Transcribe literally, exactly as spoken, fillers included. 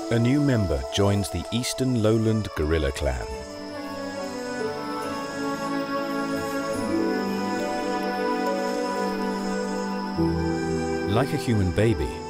A new member joins the Eastern Lowland Gorilla Clan. Like a human baby,